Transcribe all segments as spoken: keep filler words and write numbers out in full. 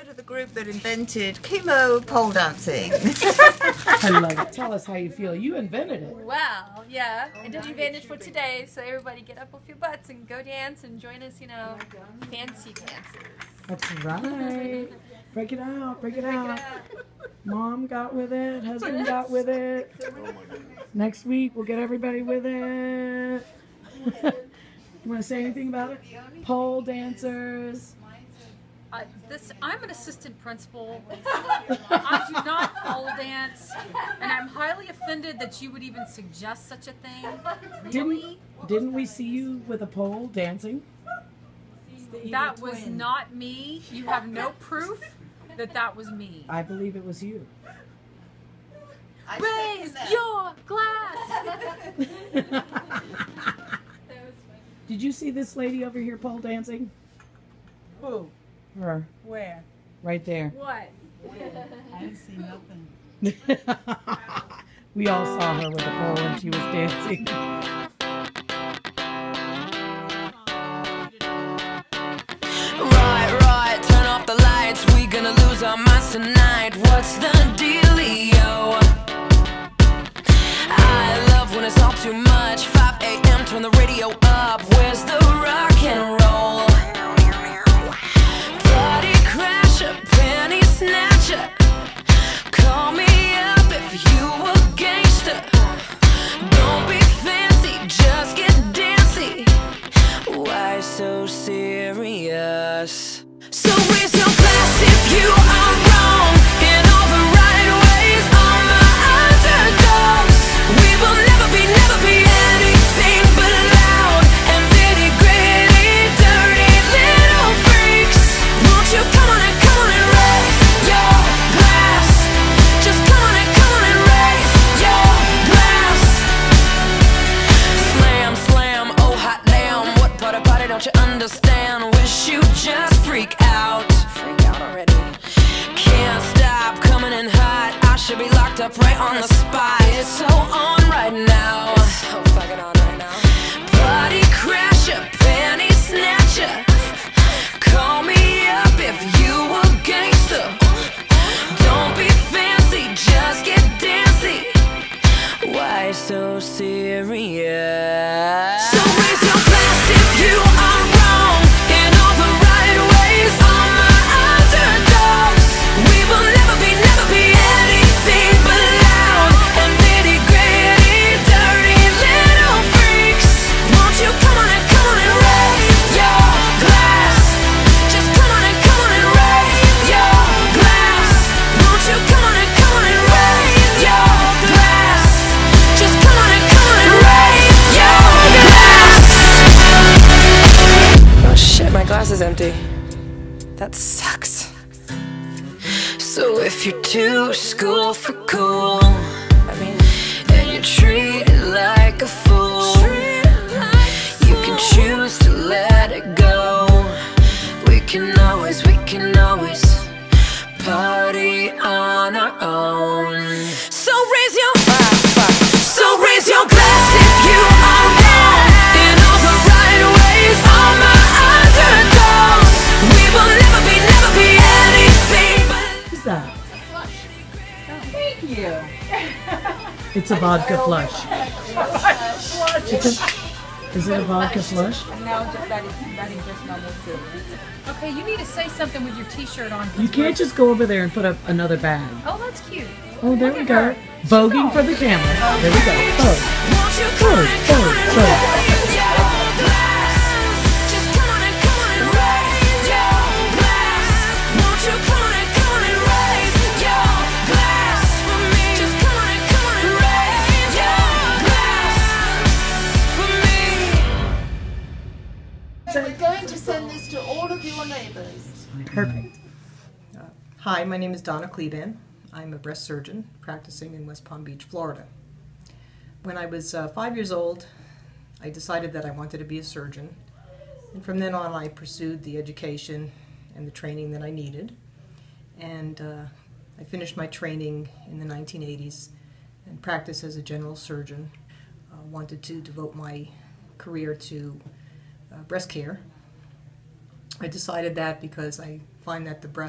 part of the group that invented chemo pole dancing. I love it. Tell us how you feel. You invented it. Wow, yeah. I did invent it for today, so everybody get up off your butts and go dance and join us, you know, fancy dances. That's right. Break it out, break it out. Mom got with it, husband got with it. Next week we'll get everybody with it. You want to say anything about it? Pole dancers. Uh, this, I'm an assistant principal. I do not pole dance, and I'm highly offended that you would even suggest such a thing. Really? Didn't, didn't we see you with a pole dancing? That was not me. You have no proof that that was me. I believe it was you. Raise your glass! Did you see this lady over here pole dancing? Who? Her. Where? Right there. What? I didn't see nothing. We all saw her with a pole when she was dancing. Right, right, turn off the lights. We gonna lose our minds tonight. What's the dealio? I love when it's all too much. five A M turn the radio up. Where's the rock and roll? Party crasher, penny snatcher. Call me up if you a gangster. Don't be fancy, just get dancy. Why so serious? So raise your glass if you are wrong in all the right ways. All my underdogs, we will never be, never be anything but loud and nitty gritty, dirty little freaks. Won't you come on and come on and raise your glass? Just come on and come on and raise your glass. Slam, slam, oh hot damn. What part of party don't you understand? Wish you just freak out. Freak out already. Can't stop coming in hot. I should be locked up right on the spot. It's so on right now. It's so fucking on right now. Party crasher, penny snatcher. Call me up if you a gangster. Don't be fancy, just get dancy. Why so serious? So raise your glass if you are wrong in all the right ways. All my underdogs, we will never be, never be anything but loud and nitty gritty, dirty little freaks. Won't you come on and come on and raise your glass? Just come on and come on and raise your glass. Won't you come on and come on and raise your glass? Just come on and come on and raise your glass. Oh shit, my glass is empty. That sucks. So if you're too school for cool, I mean, and you're treated like a fool, you can choose to let it go. We can always, we can always party on our own. So raise your So raise your glass if you are wrong in all the right ways. All my underdogs, we will never be, never be anything but. Who's that? Thank you. It's a vodka flush. It's a, is it a vodka flush? No, just that is, that is just normal soup. Okay, you need to say something with your t-shirt on. You can't just go over there and put up another bag. Oh, that's cute. Oh, there Look we at go. her. Voguing for the camera. There we go. Vogue. Won't you come on and come on and Vogue, vogue. raise your glass? Just come on and come on and raise your glass. Won't you come on and come on and raise your glass for me? Just come on and come on and raise your glass for me. We're going to send this to all of your neighbors. Perfect. Hi, my name is Donna Cleban. I'm a breast surgeon practicing in West Palm Beach, Florida. When I was uh, five years old, I decided that I wanted to be a surgeon. And from then on, I pursued the education and the training that I needed. And uh, I finished my training in the nineteen eighties and practiced as a general surgeon. Uh, wanted to devote my career to uh, breast care. I decided that because I find that the breast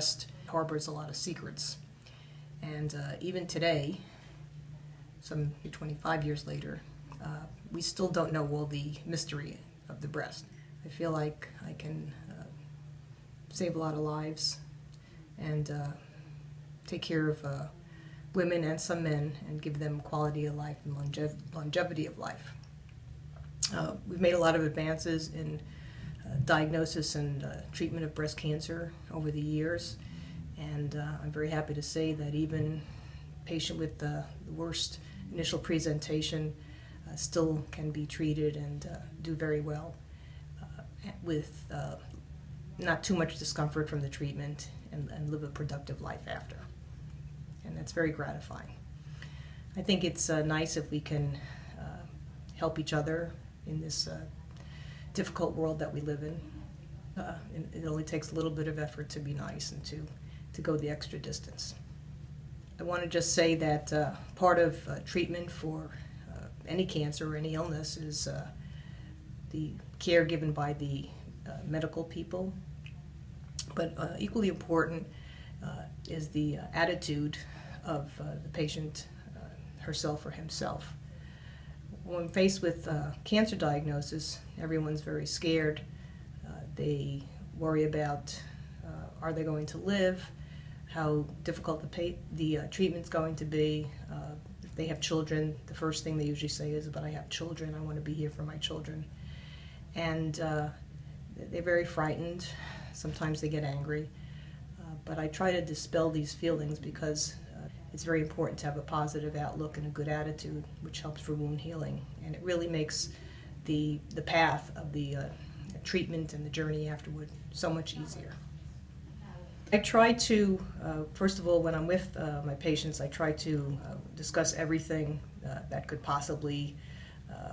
harbors a lot of secrets. And uh, even today, some twenty-five years later, uh, we still don't know all the mystery of the breast. I feel like I can uh, save a lot of lives and uh, take care of uh, women and some men and give them quality of life and longev longevity of life. Uh, we've made a lot of advances in uh, diagnosis and uh, treatment of breast cancer over the years, and uh, I'm very happy to say that even a patient with the worst initial presentation uh, still can be treated and uh, do very well uh, with uh, not too much discomfort from the treatment and, and live a productive life after. And that's very gratifying. I think it's uh, nice if we can uh, help each other in this uh, difficult world that we live in. Uh, and it only takes a little bit of effort to be nice and to, to go the extra distance. I want to just say that uh, part of uh, treatment for uh, any cancer or any illness is uh, the care given by the uh, medical people, but uh, equally important uh, is the uh, attitude of uh, the patient uh, herself or himself. When faced with uh, cancer diagnosis, everyone's very scared. Uh, they worry about uh, are they going to live, how difficult the, pay the uh, treatment's going to be. Uh, if they have children, the first thing they usually say is, but I have children, I want to be here for my children. And uh, they're very frightened. Sometimes they get angry. Uh, but I try to dispel these feelings because uh, it's very important to have a positive outlook and a good attitude, which helps for wound healing. And it really makes the, the path of the uh, treatment and the journey afterward so much easier. I try to, uh, first of all, when I'm with uh, my patients, I try to uh, discuss everything uh, that could possibly uh,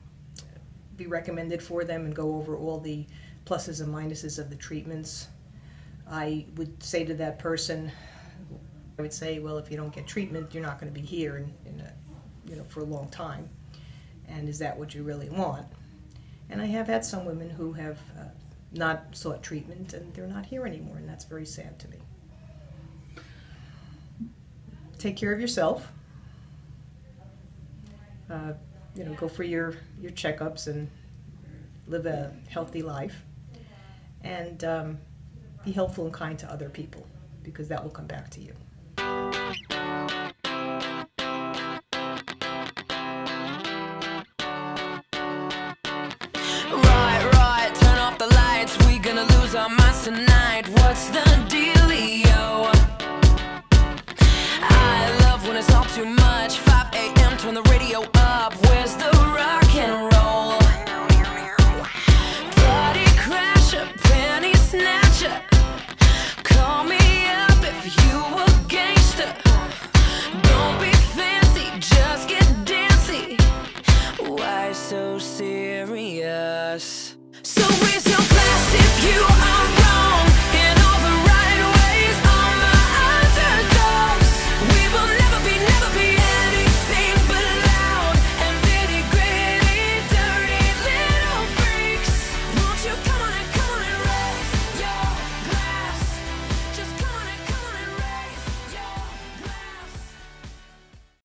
be recommended for them and go over all the pluses and minuses of the treatments. I would say to that person, I would say, well, if you don't get treatment, you're not going to be here in, in a, you know, for a long time. And is that what you really want? And I have had some women who have uh, not sought treatment and they're not here anymore, and that's very sad to me. Take care of yourself. Uh, you know, go for your, your checkups and live a healthy life. And um, be helpful and kind to other people, because that will come back to you. Right, right, turn off the lights. We gonna lose our minds tonight. What's the dealio? I love when it's all too much. five A M, turn the radio up. Where's the rock and roll? Party crasher, penny snatcher. Call me up if you a gangster. Don't be fancy, just get dancy. Why so serious? So